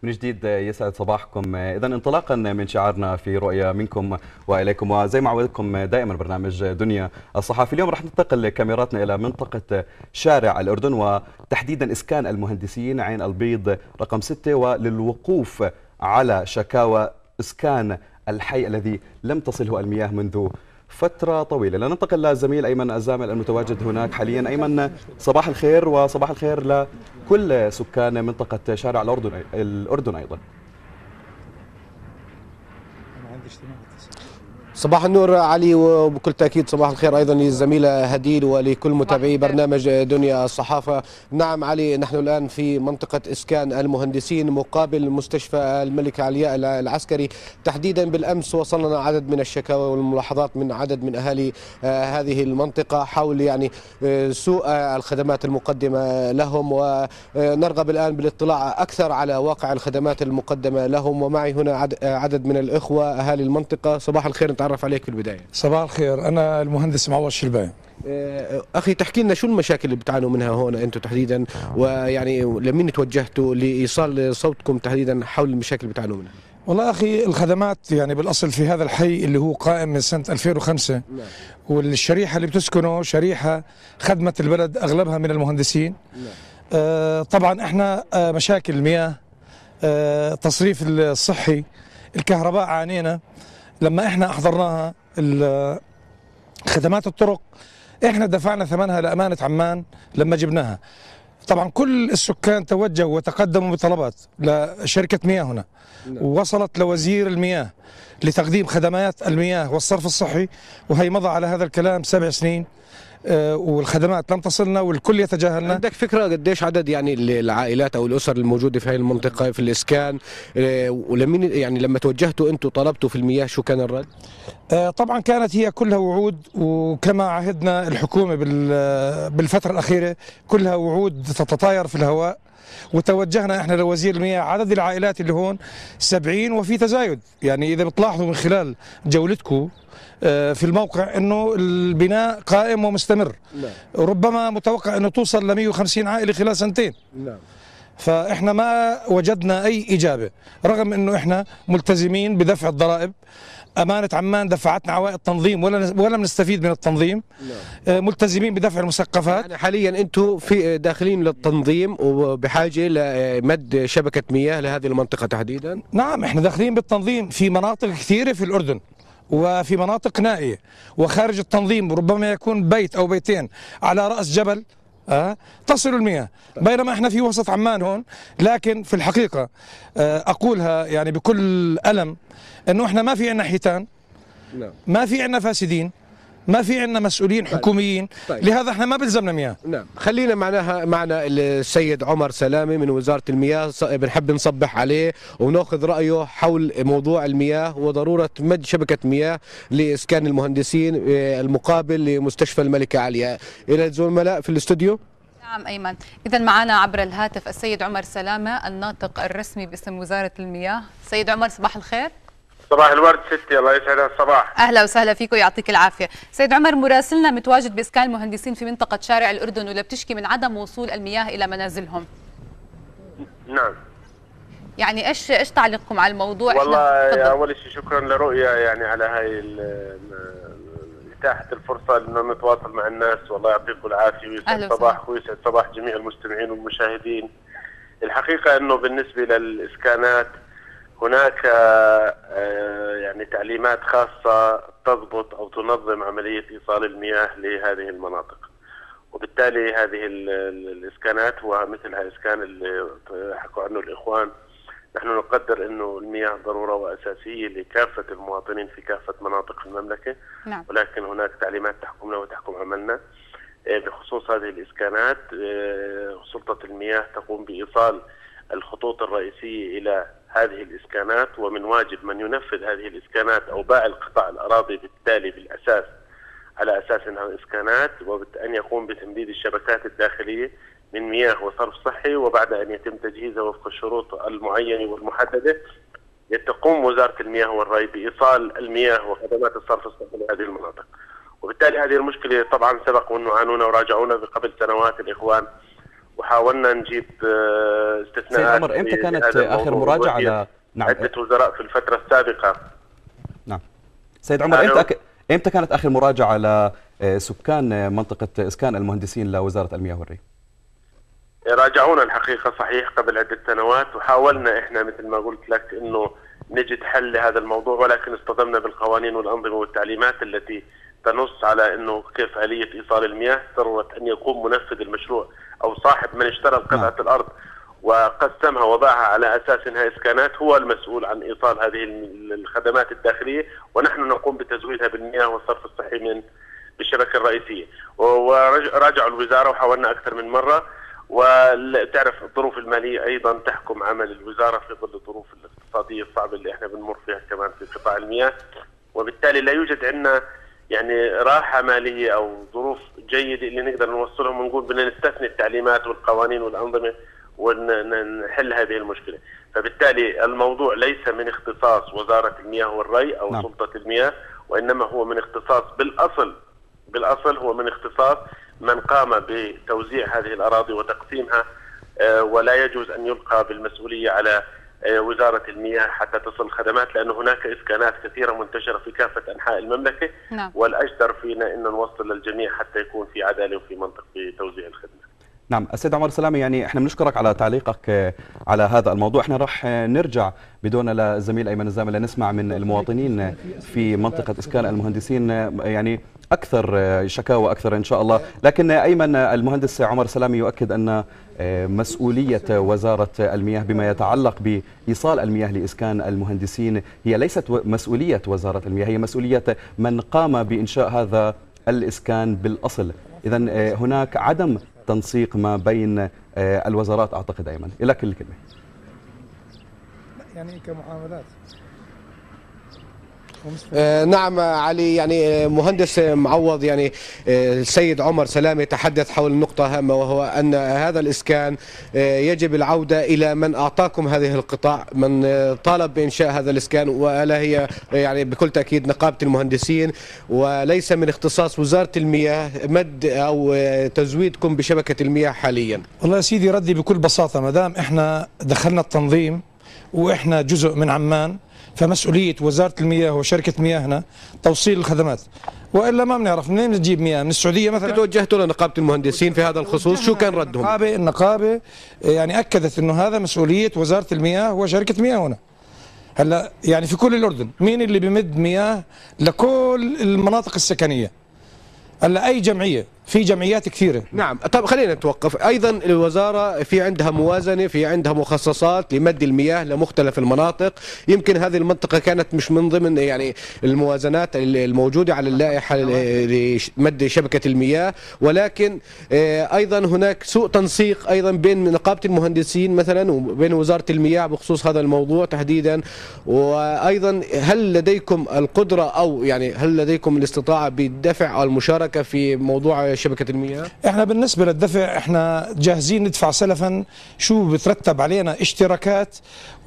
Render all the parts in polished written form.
من جديد يسعد صباحكم. إذا انطلاقا من شعارنا في رؤية منكم وإليكم، وزي ما عودكم دائما برنامج دنيا الصحافي، اليوم رح ننتقل كاميراتنا إلى منطقة شارع الأردن وتحديدا إسكان المهندسين عين البيض رقم 6، وللوقوف على شكاوى إسكان الحي الذي لم تصله المياه منذ فترة طويلة. لننتقل للزميل أيمن الزامل المتواجد هناك حاليا. أيمن، صباح الخير، وصباح الخير لكل سكان منطقة شارع الأردن أيضا. صباح النور علي، وبكل تأكيد صباح الخير أيضا للزميلة هديل ولكل متابعي برنامج دنيا الصحافة. نعم علي، نحن الآن في منطقة إسكان المهندسين مقابل مستشفى الملكة علياء العسكري تحديدا. بالأمس وصلنا عدد من الشكاوى والملاحظات من عدد من أهالي هذه المنطقة حول سوء الخدمات المقدمة لهم، ونرغب الآن بالاطلاع أكثر على واقع الخدمات المقدمة لهم. ومعي هنا عدد من الإخوة أهالي المنطقة. صباح الخير، نتعرف عليك في البداية. صباح الخير، أنا المهندس معوض الشلباي. أخي، تحكي لنا شو المشاكل اللي بتعانوا منها هون أنتم تحديدا، ويعني لمين توجهتوا لإيصال صوتكم تحديدا حول المشاكل اللي بتعانوا منها؟ والله أخي، الخدمات يعني بالأصل في هذا الحي اللي هو قائم من سنة 2005، نعم. والشريحة اللي بتسكنه شريحة خدمة البلد أغلبها من المهندسين. نعم. طبعا إحنا مشاكل المياه، تصريف الصحي، الكهرباء عانينا لما إحنا أحضرناها. خدمات الطرق احنا دفعنا ثمنها لأمانة عمان لما جبناها. طبعا كل السكان توجهوا وتقدموا بطلبات لشركة مياه هنا، ووصلت لوزير المياه لتقديم خدمات المياه والصرف الصحي، وهي مضى على هذا الكلام 7 سنين والخدمات لم تصلنا والكل يتجاهلنا. عندك فكرة قديش عدد يعني العائلات أو الأسر الموجودة في هذه المنطقة في الإسكان، ولمين يعني لما توجهتوا أنتم طلبتوا في المياه شو كان الرد؟ طبعا كانت هي كلها وعود، وكما عهدنا الحكومة بالفترة الأخيرة كلها وعود تتطاير في الهواء. وتوجهنا احنا لوزير المياه، عدد العائلات اللي هون 70 وفي تزايد. يعني إذا بتلاحظوا من خلال جولتكم في الموقع انه البناء قائم ومستمر. نعم. ربما متوقع انه توصل ل 150 عائله خلال سنتين. نعم. فاحنا ما وجدنا اي اجابه، رغم انه احنا ملتزمين بدفع الضرائب. أمانة عمان دفعتنا عوائد تنظيم ولم نستفيد من التنظيم. نعم. ملتزمين بدفع المسقفات. يعني حاليا أنتم في داخلين للتنظيم وبحاجة لمد شبكة مياه لهذه المنطقة تحديدا؟ نعم، احنا داخلين بالتنظيم في مناطق كثيرة في الأردن، وفي مناطق نائية وخارج التنظيم ربما يكون بيت أو بيتين على رأس جبل تصل المياه، بينما احنا في وسط عمان هون. لكن في الحقيقة أقولها يعني بكل ألم أنه احنا ما في عنا حيتان، ما في عنا فاسدين، ما في عندنا مسؤولين حكوميين. طيب. لهذا احنا ما بلزمنا مياه. نعم، خلينا معنا السيد عمر سلامة من وزارة المياه، بنحب نصبح عليه وناخذ رأيه حول موضوع المياه وضرورة مد شبكة مياه لإسكان المهندسين المقابل لمستشفى الملكة علياء. إلى الزملاء في الاستوديو. نعم أيمن، إذا معنا عبر الهاتف السيد عمر سلامة الناطق الرسمي باسم وزارة المياه. سيد عمر، صباح الخير. صباح الورد ستي، الله يسعدها الصباح. اهلا وسهلا فيك ويعطيك العافيه. سيد عمر، مراسلنا متواجد باسكان المهندسين في منطقه شارع الاردن، واللي بتشكي من عدم وصول المياه الى منازلهم. نعم. يعني ايش تعليقكم على الموضوع؟ والله اول شيء شكرا لرؤيا يعني على هاي اتاحه الفرصه انه نتواصل مع الناس، والله يعطيكم العافيه ويسعد صباحكم ويسعد صباح جميع المستمعين والمشاهدين. الحقيقه انه بالنسبه للاسكانات هناك يعني تعليمات خاصة تضبط أو تنظم عملية إيصال المياه لهذه المناطق، وبالتالي هذه الإسكانات ومثل هالإسكان اللي حكوا عنه الإخوان، نحن نقدر أنه المياه ضرورة وأساسية لكافة المواطنين في كافة مناطق المملكة. نعم. ولكن هناك تعليمات تحكمنا وتحكم عملنا بخصوص هذه الإسكانات. سلطة المياه تقوم بإيصال الخطوط الرئيسية إلى هذه الإسكانات، ومن واجب من ينفذ هذه الإسكانات أو بائع القطاع الأراضي بالتالي بالأساس على أساس أنها إسكانات، وأن يقوم بتمديد الشبكات الداخلية من مياه وصرف صحي، وبعد أن يتم تجهيزها وفق الشروط المعينة والمحددة تقوم وزارة المياه والري بإيصال المياه وخدمات الصرف الصحي لهذه المناطق. وبالتالي هذه المشكلة طبعا سبق وأنه عانونا وراجعونا قبل سنوات الإخوان، وحاولنا نجيب استثناءات. سيد عمر، امتى كانت اخر مراجعه نعم عدة وزراء في الفترة السابقة؟ نعم سيد عمر، امتى كانت اخر مراجعه لسكان منطقه اسكان المهندسين لوزاره المياه والري؟ راجعونا الحقيقة صحيح قبل عدة سنوات، وحاولنا احنا مثل ما قلت لك انه نجد حل لهذا الموضوع، ولكن اصطدمنا بالقوانين والانظمة والتعليمات التي تنص على انه كيف آلية ايصال المياه. ضرورة ان يقوم منفذ المشروع او صاحب من اشترى قطعة الارض وقسمها وباعها على اساس انها اسكانات هو المسؤول عن ايصال هذه الخدمات الداخلية، ونحن نقوم بتزويدها بالمياه والصرف الصحي من بالشبكة الرئيسية. وراجعوا الوزارة وحاولنا اكثر من مرة، وتعرف الظروف المالية أيضا تحكم عمل الوزارة في ظل الظروف الاقتصادية الصعبة اللي احنا بنمر فيها كمان في قطاع المياه، وبالتالي لا يوجد عندنا يعني راحة مالية أو ظروف جيدة اللي نقدر نوصلهم ونقول بدنا نستثني التعليمات والقوانين والأنظمة ونحل هذه المشكلة. فبالتالي الموضوع ليس من اختصاص وزارة المياه والري أو نعم. سلطة المياه، وإنما هو من اختصاص بالأصل هو من اختصاص من قام بتوزيع هذه الأراضي وتقسيمها، ولا يجوز أن يلقى بالمسؤولية على وزارة المياه حتى تصل الخدمات، لأن هناك إسكانات كثيرة منتشرة في كافة أنحاء المملكة. نعم. والأجدر فينا أن نوصل للجميع حتى يكون في عدالة وفي منطق في توزيع الخدمة. نعم السيد عمر سلامي، يعني احنا بنشكرك على تعليقك على هذا الموضوع. احنا راح نرجع بدون للزميل ايمن الزامل لنسمع من المواطنين في منطقة اسكان المهندسين يعني اكثر شكاوى اكثر ان شاء الله. لكن ايمن، المهندس عمر سلامي يؤكد ان مسؤولية وزارة المياه بما يتعلق بإيصال المياه لإسكان المهندسين هي ليست مسؤولية وزارة المياه، هي مسؤولية من قام بإنشاء هذا الإسكان بالأصل. إذا هناك عدم تنسيق ما بين الوزارات أعتقد. أيمن لك الكلمة. يعني كمعاملات. نعم علي، يعني مهندس معوض، يعني السيد عمر سلامي تحدث حول نقطة هامة، وهو أن هذا الإسكان يجب العودة إلى من أعطاكم هذه القطاع، من طالب بإنشاء هذا الإسكان، وألا هي يعني بكل تأكيد نقابة المهندسين، وليس من اختصاص وزارة المياه مد أو تزويدكم بشبكة المياه حاليا. والله يا سيدي ردي بكل بساطة، ما دام إحنا دخلنا التنظيم وإحنا جزء من عمان، فمسؤولية وزارة المياه وشركة مياهنا توصيل الخدمات، وإلا ما بنعرف منين نجيب مياه. من السعودية مثلا توجهتوا لنقابة المهندسين في هذا الخصوص، شو كان ردهم؟ النقابة يعني أكدت أنه هذا مسؤولية وزارة المياه وشركة مياهنا. هلا يعني في كل الأردن مين اللي بيمد مياه لكل المناطق السكنية؟ هلا أي جمعية، في جمعيات كثيرة. نعم. طب خلينا نتوقف. أيضا الوزارة في عندها موازنة، في عندها مخصصات لمد المياه لمختلف المناطق. يمكن هذه المنطقة كانت مش من ضمن يعني الموازنات الموجودة على اللائحة لمد شبكة المياه، ولكن أيضا هناك سوء تنسيق أيضا بين نقابة المهندسين مثلا وبين وزارة المياه بخصوص هذا الموضوع تحديدا. وأيضا هل لديكم القدرة أو يعني هل لديكم الاستطاعة بالدفع أو المشاركة في موضوع شبكة المياه؟ احنا بالنسبة للدفع احنا جاهزين ندفع سلفا، شو بترتب علينا اشتراكات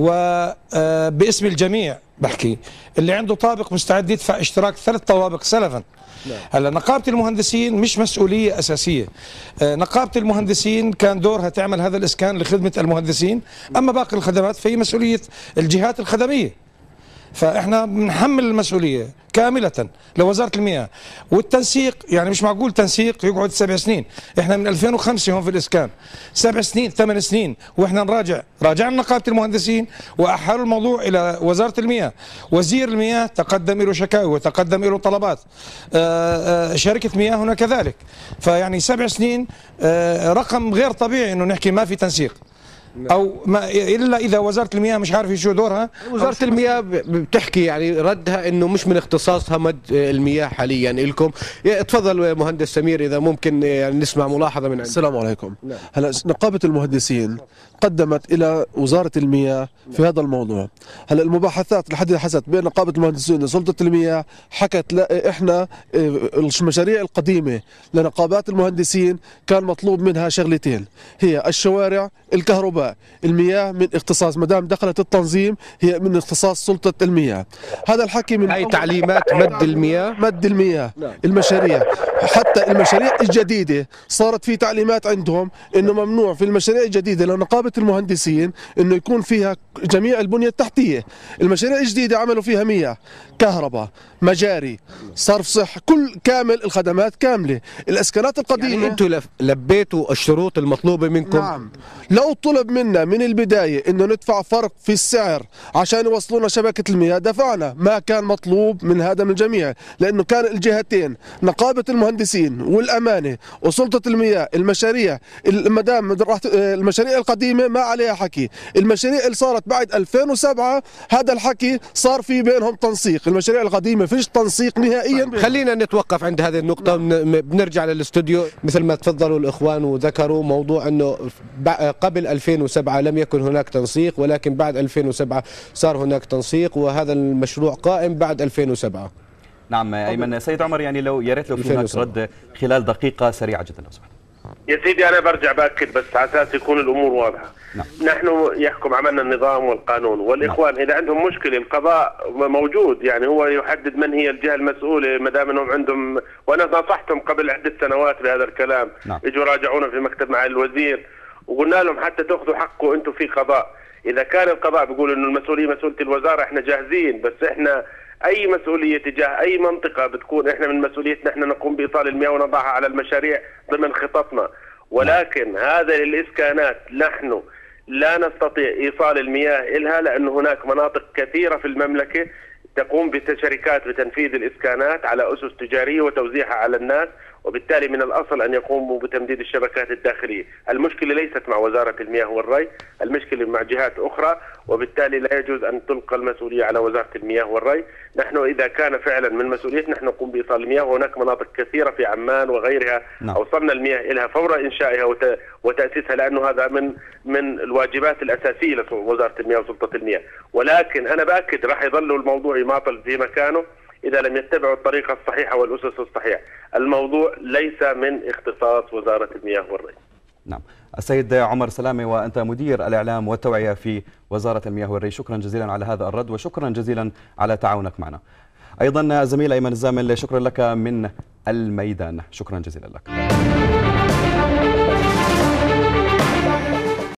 وباسم الجميع بحكي، اللي عنده طابق مستعد يدفع اشتراك 3 طوابق سلفا. هلا نقابة المهندسين مش مسؤولية أساسية. نقابة المهندسين كان دورها تعمل هذا الإسكان لخدمة المهندسين، أما باقي الخدمات فهي مسؤولية الجهات الخدمية. فاحنا بنحمل المسؤوليه كامله لوزاره المياه. والتنسيق يعني مش معقول تنسيق يقعد 7 سنين، احنا من 2005 هون في الاسكان 7 سنين 8 سنين واحنا راجعنا نقابه المهندسين واحالوا الموضوع الى وزاره المياه. وزير المياه تقدم له شكاوي وتقدم له طلبات، شركه مياهنا كذلك. فيعني 7 سنين رقم غير طبيعي انه نحكي ما في تنسيق، او ما الا اذا وزاره المياه مش عارفه شو دورها. وزاره المياه بتحكي يعني ردها انه مش من اختصاصها مد المياه حاليا لكم. تفضل مهندس سمير اذا ممكن يعني نسمع ملاحظه من عندك. السلام عليكم. هلا نقابه المهندسين قدمت الى وزاره المياه في هذا الموضوع. هلا المباحثات لحد حدثت بين نقابه المهندسين وسلطه المياه حكت لا احنا المشاريع القديمه لنقابات المهندسين كان مطلوب منها شغلتين، هي الشوارع، الكهرباء. الهواء. المياه من اختصاص، ما دام دخلت التنظيم هي من اختصاص سلطة المياه. هذا الحكي من هاي تعليمات مد المياه. مد المياه المشاريع. حتى المشاريع الجديدة صارت في تعليمات عندهم انه ممنوع في المشاريع الجديدة لنقابة المهندسين انه يكون فيها جميع البنية التحتية. المشاريع الجديدة عملوا فيها مياه، كهرباء، مجاري، صرف صح، كل كامل، الخدمات كاملة. الاسكانات القديمة يعني انتم لبيتوا الشروط المطلوبة منكم؟ نعم. لو طلب منا من البداية انه ندفع فرق في السعر عشان يوصلونا شبكة المياه دفعنا، ما كان مطلوب من هذا من الجميع، لانه كان الجهتين نقابة المهندسين والامانة وسلطة المياه المشاريع المدام المشاريع القديمة ما عليها حكي. المشاريع اللي صارت بعد 2007 هذا الحكي صار في بينهم تنسيق. المشاريع القديمة فيش تنسيق نهائيا. خلينا نتوقف عند هذه النقطة. بنرجع للاستوديو. مثل ما تفضلوا الإخوان وذكروا موضوع أنه قبل 2007 لم يكن هناك تنسيق، ولكن بعد 2007 صار هناك تنسيق، وهذا المشروع قائم بعد 2007. نعم أيمن. سيد عمر، يعني لو يا ريت لو في هناك رد خلال دقيقة سريعة جدا لو سمحت. يا سيدي أنا برجع بأكد بس على أساس يكون الأمور واضحة. نعم. نحن يحكم عملنا النظام والقانون، والإخوان إذا عندهم مشكلة القضاء موجود، يعني هو يحدد من هي الجهة المسؤولة ما دام أنهم عندهم. وأنا نصحتهم قبل عدة سنوات بهذا الكلام. نعم. اجوا راجعونا في مكتب مع الوزير وقلنا لهم حتى تأخذوا حقه أنتم في قضاء. إذا كان القضاء بيقول إنه المسؤولية مسؤولية الوزارة إحنا جاهزين، بس إحنا أي مسؤولية تجاه أي منطقة بتكون إحنا من مسؤوليتنا إحنا نقوم بإيصال المياه ونضعها على المشاريع ضمن خططنا. ولكن هذه الإسكانات نحن لا نستطيع إيصال المياه إلها، لأن هناك مناطق كثيرة في المملكة تقوم بشركات بتنفيذ الإسكانات على أسس تجارية وتوزيعها على الناس، وبالتالي من الأصل أن يقوموا بتمديد الشبكات الداخلية. المشكلة ليست مع وزارة المياه والري، المشكلة مع جهات أخرى، وبالتالي لا يجوز أن تلقى المسؤولية على وزارة المياه والري. نحن إذا كان فعلا من مسؤوليتنا نحن نقوم بإيصال المياه، وهناك مناطق كثيرة في عمان وغيرها أوصلنا المياه إلها فور إنشائها وتأسيسها، لأنه هذا من الواجبات الأساسية لوزارة المياه وسلطة المياه. ولكن أنا بأكد راح يظل الموضوع يماطل في مكانه إذا لم يتبعوا الطريقة الصحيحة والأسس الصحيحة. الموضوع ليس من اختصاص وزارة المياه والري. نعم. السيد عمر سلامة، وأنت مدير الإعلام والتوعية في وزارة المياه والري، شكرا جزيلا على هذا الرد وشكرا جزيلا على تعاونك معنا. أيضا الزميل أيمن الزامل، شكرا لك من الميدان. شكرا جزيلا لك.